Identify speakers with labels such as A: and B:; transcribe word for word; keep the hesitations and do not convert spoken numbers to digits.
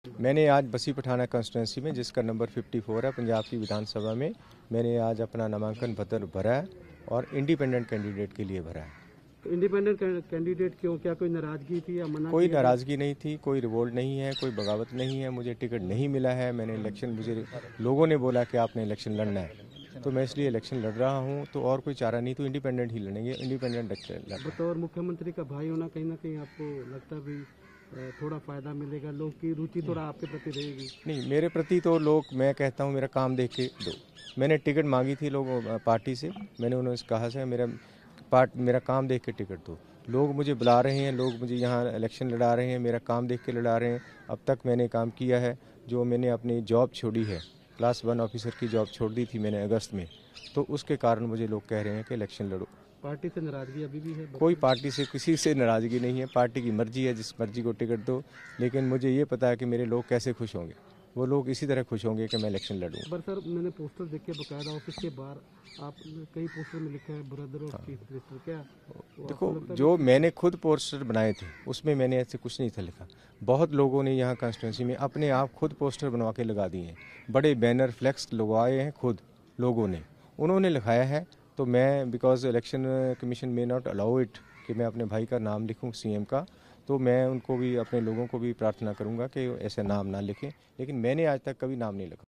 A: मैंने आज बसी पठाना कंस्टिट्यूंसी में, जिसका नंबर चौवन है पंजाब की विधानसभा में, मैंने आज अपना नामांकन पत्र भरा है और इंडिपेंडेंट कैंडिडेट के लिए भरा है।
B: तो इंडिपेंडेंट कैंडिडेट क्यों, क्या कोई नाराजगी थी या मना?
A: कोई नाराजगी नहीं थी, कोई रिवोल्ट नहीं है, कोई बगावत नहीं है। मुझे टिकट नहीं मिला है। मैंने इलेक्शन, मुझे लोगों ने बोला कि आपने इलेक्शन लड़ना है, तो मैं इसलिए इलेक्शन लड़ रहा हूं। तो और कोई चारा नहीं, तो इंडिपेंडेंट ही लड़ेंगे, इंडिपेंडेंट लड़।
B: बतौर मुख्यमंत्री का भाई होना, कहीं ना कहीं आपको लगता भी थोड़ा फायदा मिलेगा, लोग की रुचि थोड़ा आपके प्रति रहेगी? नहीं,
A: मेरे प्रति तो लोग, मैं कहता हूँ मेरा काम देख के दो। मैंने टिकट मांगी थी लोगों पार्टी से, मैंने उन्होंने कहा से मेरा पार्ट मेरा काम देख के टिकट दो। लोग मुझे बुला रहे हैं, लोग मुझे यहाँ इलेक्शन लड़ा रहे हैं, मेरा काम देख के लड़ा रहे हैं। अब तक मैंने काम किया है, जो मैंने अपनी जॉब छोड़ी है, क्लास वन ऑफिसर की जॉब छोड़ दी थी मैंने अगस्त में, तो उसके कारण मुझे लोग कह रहे हैं कि इलेक्शन लड़ो।
B: पार्टी से नाराजगी अभी भी है?
A: कोई पार्टी से, किसी से नाराजगी नहीं है। पार्टी की मर्जी है, जिस मर्जी को टिकट दो। लेकिन मुझे ये पता है कि मेरे लोग कैसे खुश होंगे। वो लोग इसी तरह खुश होंगे कि मैं इलेक्शन लड़ूं।
B: पर सर, मैंने पोस्टर देखे बकायदा ऑफिस के बाहर, आप कई पोस्टर में लिखा है ब्रदर ऑफ चीफ मिनिस्टर। क्या
A: देखो, जो मैंने खुद पोस्टर बनाए थे उसमें मैंने ऐसे कुछ नहीं था लिखा। बहुत लोगों ने यहाँ कंस्टिट्यूंसी में अपने आप खुद पोस्टर बनवा के लगा दिए हैं, बड़े बैनर फ्लैक्स लगवाए हैं खुद लोगों ने, उन्होंने लिखाया है। तो मैं, because election commission may not allow it कि मैं अपने भाई का नाम लिखूं सीएम का, तो मैं उनको भी, अपने लोगों को भी प्रार्थना करूंगा कि ऐसे नाम ना लिखें। लेकिन मैंने आज तक कभी नाम नहीं लिखा।